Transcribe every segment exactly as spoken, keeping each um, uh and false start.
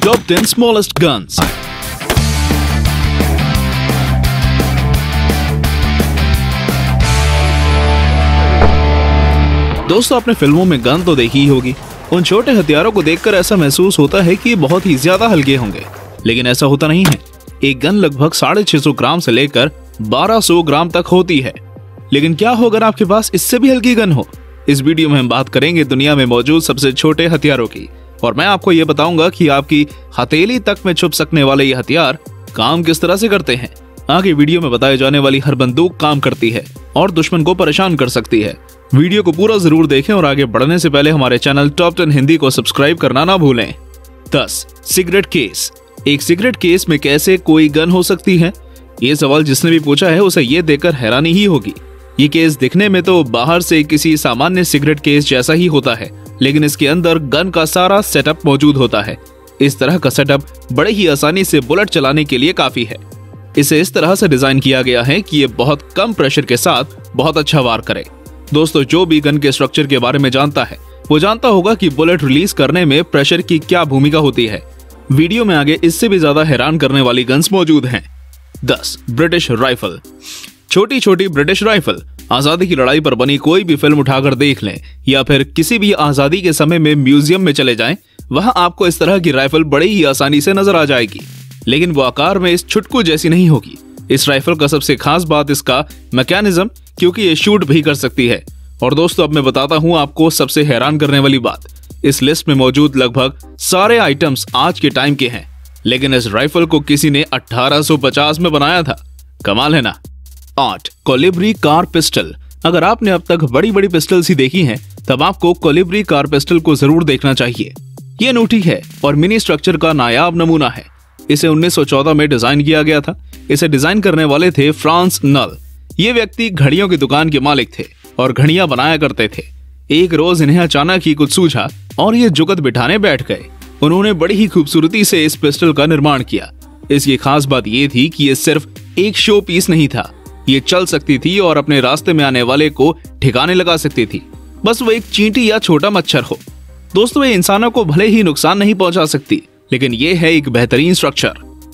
Top ten smallest guns. दोस्तों, आपने फिल्मों में गन तो देखी ही होगी। उन छोटे हथियारों को देखकर ऐसा महसूस होता है कि बहुत ही ज्यादा हल्के होंगे, लेकिन ऐसा होता नहीं है। एक गन लगभग साढ़े छह सौ ग्राम से लेकर बारह सौ ग्राम तक होती है। लेकिन क्या हो अगर आपके पास इससे भी हल्की गन हो? इस वीडियो में हम बात करेंगे दुनिया में मौजूद सबसे छोटे हथियारों की, और मैं आपको ये बताऊंगा कि आपकी हथेली तक में छुप सकने वाले ये हथियार काम किस तरह से करते हैं। आगे वीडियो में बताए जाने वाली हर बंदूक काम करती है और दुश्मन को परेशान कर सकती है। वीडियो को पूरा जरूर देखें और आगे बढ़ने से पहले हमारे चैनल टॉप टेन हिंदी को सब्सक्राइब करना ना भूलें। दस सिगरेट केस। एक सिगरेट केस में कैसे कोई गन हो सकती है? ये सवाल जिसने भी पूछा है उसे ये देखकर हैरानी ही होगी। ये केस दिखने में तो बाहर से किसी सामान्य सिगरेट केस जैसा ही होता है, लेकिन इसके अंदर गन का सारा सेटअप मौजूद होता है। इस तरह का सेटअप बड़े ही आसानी से बुलेट चलाने के लिए काफी है। इसे इस तरह से डिजाइन किया गया है कि ये बहुत कम प्रेशर के साथ बहुत अच्छा वार करे। दोस्तों, जो भी गन के स्ट्रक्चर के बारे में जानता है वो जानता होगा कि बुलेट रिलीज करने में प्रेशर की क्या भूमिका होती है। वीडियो में आगे इससे भी ज्यादा हैरान करने वाली गन्स मौजूद हैं। दस ब्रिटिश राइफल। छोटी छोटी ब्रिटिश राइफल। आजादी की लड़ाई पर बनी कोई भी फिल्म उठाकर देख लें या फिर किसी भी आजादी के समय में म्यूजियम में चले जाएं, वहां आपको इस तरह की राइफल बड़ी ही आसानी से नजर आ जाएगी, लेकिन वो आकार में इस छुटकू जैसी नहीं होगी। इस राइफल का सबसे खास बात इसका मैकेनिज्म, क्योंकि ये शूट भी कर सकती है। और दोस्तों, अब मैं बताता हूं आपको सबसे हैरान करने वाली बात। इस लिस्ट में मौजूद लगभग सारे आइटम्स आज के टाइम के हैं, लेकिन इस राइफल को किसी ने अठारह सौ पचास में बनाया था। कमाल है ना। आठ कोलिब्री कार पिस्टल। अगर आपने अब तक बड़ी बड़ी पिस्टल्स ही देखी हैं, तब आपको कोलिब्री कार पिस्टल को जरूर देखना चाहिए। ये अनूठी है और मिनी स्ट्रक्चर का नायाब नमूना है। इसे उन्नीस सौ चौदह में डिजाइन किया गया था। इसे डिजाइन करने वाले थे फ्रांस नल। ये व्यक्ति घड़ियों की दुकान के मालिक थे और घड़ियां बनाया करते थे। एक रोज इन्हें अचानक ही कुछ सूझा और ये जुगत बिठाने बैठ गए। उन्होंने बड़ी ही खूबसूरती से इस पिस्टल का निर्माण किया। इसकी खास बात ये थी कि ये सिर्फ एक शो पीस नहीं था। ये चल सकती थी और अपने रास्ते में आने वाले को ठिकाने लगा सकती थी, बस वो एक चींटी या छोटा मच्छर हो। दोस्तों, ये इंसानों को भले ही नुकसान नहीं पहुंचा सकती, लेकिन ये है एक बेहतरीन स्ट्रक्चर।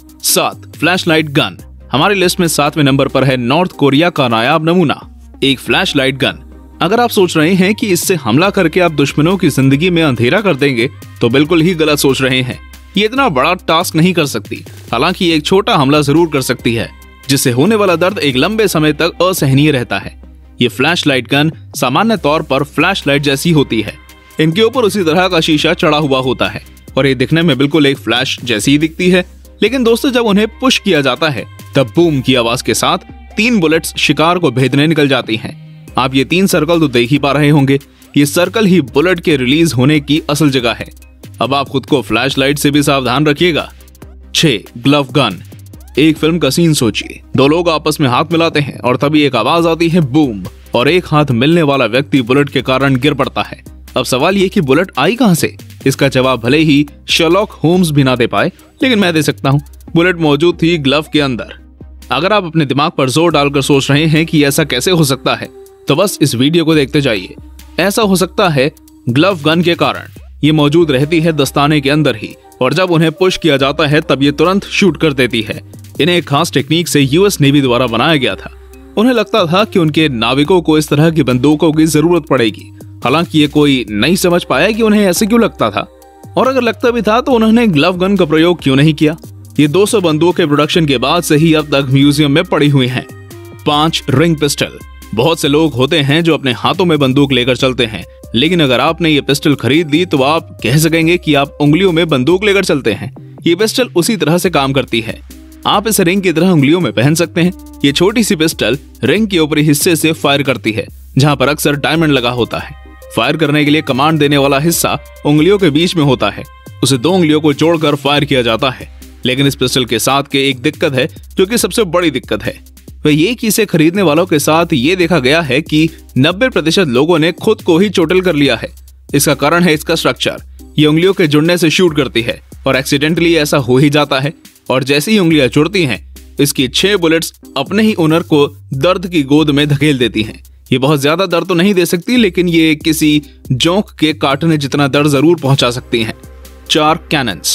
सात फ्लैशलाइट गन। हमारी लिस्ट में सातवें नंबर पर है नॉर्थ कोरिया का नायाब नमूना, एक फ्लैशलाइट गन। अगर आप सोच रहे हैं कि इससे हमला करके आप दुश्मनों की जिंदगी में अंधेरा कर देंगे, तो बिल्कुल ही गलत सोच रहे हैं। ये इतना बड़ा टास्क नहीं कर सकती, हालांकि एक छोटा हमला जरूर कर सकती है, जिससे होने वाला दर्द एक लंबे समय तक असहनीय रहता है। ये फ्लैशलाइट गन सामान्य तौर पर फ्लैशलाइट जैसी होती है। इनके ऊपर उसी तरह का शीशा चढ़ा हुआ होता है और ये दिखने में बिल्कुल एक फ्लैश जैसी ही दिखती है। लेकिन दोस्तों, जब उन्हें पुश किया जाता है तब बूम की आवाज के साथ तीन बुलेट्स शिकार को भेदने निकल जाती हैं। आप ये तीन सर्कल तो देख ही पा रहे होंगे। ये सर्कल ही बुलेट के रिलीज होने की असल जगह है। अब आप खुद को फ्लैशलाइट से भी सावधान रखिएगा। छह ग्लव गन। एक फिल्म का सीन सोचिए। दो लोग आपस में हाथ मिलाते हैं और तभी एक आवाज आती है बूम, और एक हाथ मिलने वाला व्यक्ति बुलेट के कारण गिर पड़ता है। अब सवाल ये कि बुलेट आई कहां से? इसका जवाब भले ही शर्लॉक होम्स भी ना दे पाए, लेकिन मैं दे सकता हूं। बुलेट मौजूद थी ग्लव के अंदर। अगर आप अपने दिमाग पर जोर डालकर सोच रहे हैं कि ऐसा कैसे हो सकता है, तो बस इस वीडियो को देखते जाइए। ऐसा हो सकता है ग्लव गन के कारण। ये मौजूद रहती है दस्ताने के अंदर ही, और जब उन्हें पुश किया जाता है तब ये तुरंत शूट कर देती है। इन्हें एक खास टेक्निक से यूएस नेवी द्वारा बनाया गया था। उन्हें लगता था कि उनके नाविकों को इस तरह की बंदूकों की जरूरत पड़ेगी। हालांकि ये कोई नहीं समझ पाया कि उन्हें ऐसे क्यों लगता था, और अगर लगता भी था तो उन्होंने ग्लव गन का प्रयोग क्यों नहीं किया। ये दो सौ बंदूक के प्रोडक्शन के बाद से ही अब तक म्यूजियम में पड़ी हुई हैं। पांच रिंग पिस्टल। बहुत से लोग होते हैं जो अपने हाथों में बंदूक लेकर चलते हैं, लेकिन अगर आपने ये पिस्टल खरीद ली तो आप कह सकेंगे कि आप उंगलियों में बंदूक लेकर चलते हैं। ये पिस्टल उसी तरह से काम करती है। आप इसे रिंग की तरह उंगलियों में पहन सकते हैं। ये छोटी सी पिस्टल रिंग के ऊपरी हिस्से से फायर करती है, जहां पर अक्सर डायमंड लगा होता है। फायर करने के लिए कमांड देने वाला हिस्सा उंगलियों के बीच में होता है। उसे दो उंगलियों को जोड़कर फायर किया जाता है। लेकिन इस पिस्टल के साथ के एक दिक्कत है, जो कि सबसे बड़ी दिक्कत है, वह ये कि इसे खरीदने वालों के साथ ये देखा गया है कि नब्बे प्रतिशत लोगों ने खुद को ही चोटिल कर लिया है। इसका कारण है इसका स्ट्रक्चर। ये उंगलियों के जुड़ने से शूट करती है और एक्सीडेंटली ऐसा हो ही जाता है, और जैसे ही उंगलियां जुड़ती हैं, इसकी छह बुलेट्स अपने ही ओनर को दर्द की गोद में धकेल देती हैं। ये बहुत ज्यादा दर्द तो नहीं दे सकती, लेकिन ये किसी जोंक के काटने जितना दर्द जरूर पहुंचा सकती हैं। चार कैनन्स।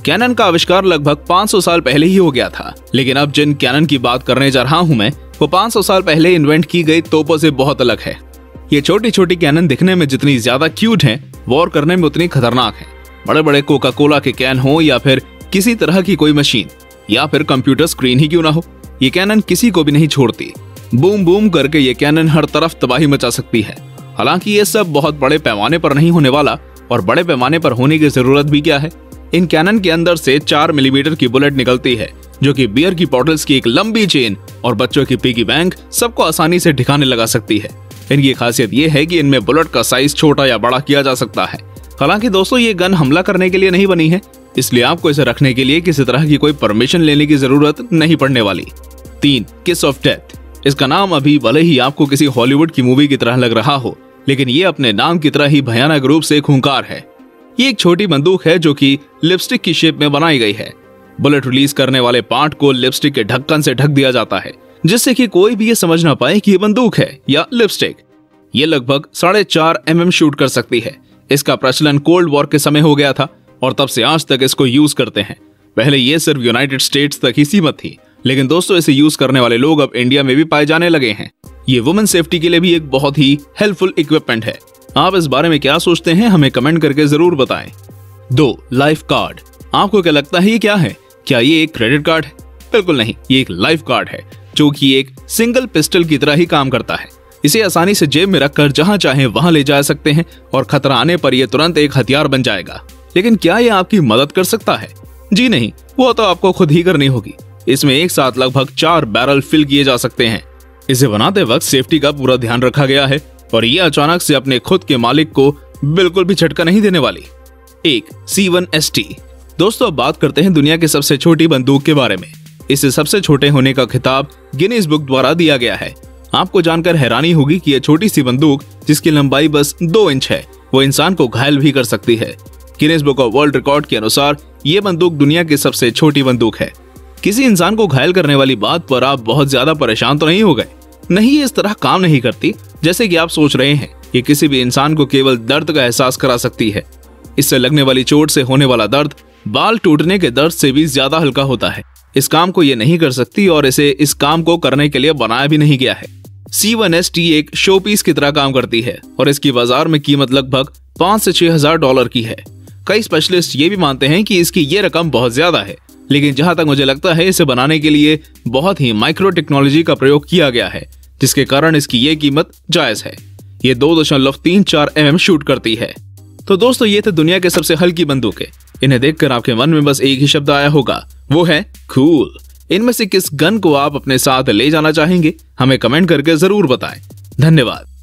कैनन का आविष्कार लगभग पाँच सौ साल पहले ही हो गया था, लेकिन अब जिन कैनन की बात करने जा रहा हूँ मैं, वो पाँच सौ साल पहले इन्वेंट की गई तोपों से बहुत अलग है। ये छोटी छोटी कैनन दिखने में जितनी ज्यादा क्यूट हैं, वॉर करने में उतनी खतरनाक हैं। बड़े बड़े कोका कोला के कैन हो या फिर किसी तरह की कोई मशीन या फिर कंप्यूटर स्क्रीन ही क्यों ना हो, ये कैनन किसी को भी नहीं छोड़ती। बूम बूम करके ये कैनन हर तरफ तबाही मचा सकती है। हालांकि ये सब बहुत बड़े पैमाने पर नहीं होने वाला, और बड़े पैमाने पर होने की जरूरत भी क्या है। इन कैनन के अंदर से चार मिलीमीटर की बुलेट निकलती है, जो कि बियर की बॉटल्स की एक लंबी चेन और बच्चों की पिगी बैंक सबको आसानी से ठिकाने लगा सकती है। इनकी खासियत ये है कि इनमें बुलेट का साइज छोटा या बड़ा किया जा सकता है। हालांकि दोस्तों, ये गन हमला करने के लिए नहीं बनी है, इसलिए आपको इसे रखने के लिए किसी तरह की कोई परमिशन लेने की जरूरत नहीं पड़ने वाली। तीन, किस ऑफ डेथ। इसका नाम अभी भले ही आपको किसी हॉलीवुड की मूवी की तरह लग रहा हो, लेकिन ये अपने नाम की तरह ही भयानक रूप से खूंखार है। ये एक छोटी बंदूक है जो कि लिपस्टिक की शेप में बनाई गई है। बुलेट रिलीज करने वाले पार्ट को लिपस्टिक के ढक्कन से ढक दिया जाता है, जिससे कि कोई भी ये समझ ना पाए कि ये बंदूक है या लिपस्टिक। ये लगभग साढ़े चार एम एम शूट कर सकती है। इसका प्रचलन कोल्ड वॉर के समय हो गया था और तब से आज तक इसको यूज करते हैं। पहले ये सिर्फ यूनाइटेड स्टेट्स तक ही सीमित थी, लेकिन दोस्तों इसे यूज करने वाले लोग अब इंडिया में भी पाए जाने लगे हैं। ये वुमेन सेफ्टी के लिए भी एक बहुत ही हेल्पफुल इक्विपमेंट है। आप इस बारे में क्या सोचते हैं, हमें कमेंट करके जरूर बताएं। दो, लाइफ कार्ड। आपको क्या लगता है ये क्या है? क्या ये एक क्रेडिट कार्ड है? बिल्कुल नहीं, ये एक लाइफ कार्ड है, जो कि एक सिंगल पिस्टल की तरह ही काम करता है। इसे आसानी से जेब में रखकर जहां चाहे वहां ले जा सकते हैं और खतरा आने पर यह तुरंत एक हथियार बन जाएगा। लेकिन क्या ये आपकी मदद कर सकता है? जी नहीं, वो तो आपको खुद ही करनी होगी। इसमें एक साथ लगभग चार बैरल फिल किए जा सकते हैं। इसे बनाते वक्त सेफ्टी का पूरा ध्यान रखा गया है और ये अचानक से अपने खुद के मालिक को बिल्कुल भी झटका नहीं देने वाली। एक, सी वन एस टी। दोस्तों, अब बात करते हैं दुनिया की सबसे छोटी बंदूक के बारे में। इसे सबसे छोटे होने का खिताब गिनीज बुक द्वारा दिया गया है। आपको जानकर हैरानी होगी कि यह छोटी सी बंदूक, जिसकी लंबाई बस दो इंच है, वो इंसान को घायल भी कर सकती है। Guinness book of world record के अनुसार ये बंदूक दुनिया की सबसे छोटी बंदूक है। किसी इंसान को घायल करने वाली बात पर आप बहुत ज्यादा परेशान तो नहीं हो गए? नहीं, ये इस तरह काम नहीं करती जैसे कि आप सोच रहे हैं। ये किसी भी इंसान को केवल दर्द का एहसास करा सकती है। इससे लगने वाली चोट से होने वाला दर्द बाल टूटने के दर्द से भी ज्यादा हल्का होता है। इस काम को ये नहीं कर सकती और इसे इस काम को करने के लिए बनाया भी नहीं गया है। सी वन एस टी एक शो पीस की तरह काम करती है और इसकी बाजार में कीमत लगभग पाँच से छह हजार डॉलर की है। कई स्पेशलिस्ट ये भी मानते हैं कि इसकी ये रकम बहुत ज्यादा है, लेकिन जहां तक मुझे लगता है इसे बनाने के लिए बहुत ही माइक्रो टेक्नोलॉजी का प्रयोग किया गया है, जिसके कारण इसकी ये कीमत जायज है। ये दो दशमलव तीन चार एम एम शूट करती है। तो दोस्तों, ये थे दुनिया के सबसे हल्की बंदूकें। इन्हें देखकर आपके मन में बस एक ही शब्द आया होगा, वो है कूल। इनमें से किस गन को आप अपने साथ ले जाना चाहेंगे, हमें कमेंट करके जरूर बताएं। धन्यवाद।